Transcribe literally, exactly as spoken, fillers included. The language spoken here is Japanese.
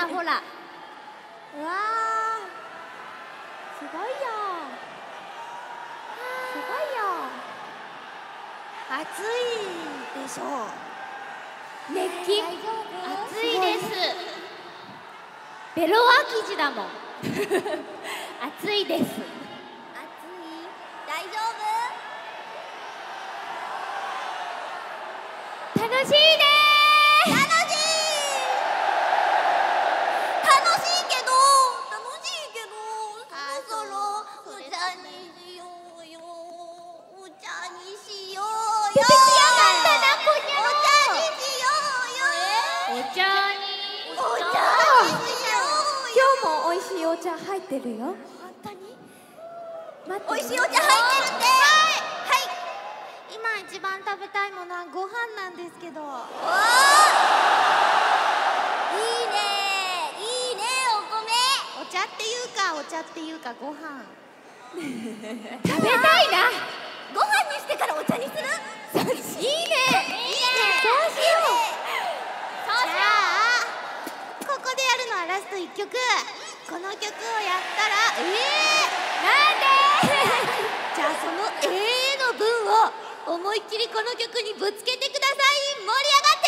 ほら。うわー、すごいよ。すごいよ。 暑いでしょう。 熱気。 暑いです。 ベロア生地だもん。暑いです。 暑い？大丈夫？ 楽しいねー。 楽しい。楽しいけど、楽しいけど、そろそろお茶にしようよ。お茶にしようよ。 出てきやがったな、こにゃろ。 お茶にしようよ。 お茶に。 お茶にしようよ。 今日も美味しいお茶入ってるよ。 本当に？ 待って。 美味しいお茶入ってるって。はい。今一番食べたいものはご飯なんですけど。おお。いいね。いいね、お米。お茶っていうか、お茶っていうかご飯。 食べたいな。 ご飯にしてからお茶にする？ いいね。いいね。そうしよう。 じゃあ、ここでやるのはラストいっきょく。この曲をやったら、えー、 なんでじゃあその「えー」の分を思いっきりこの曲にぶつけてください。盛り上がって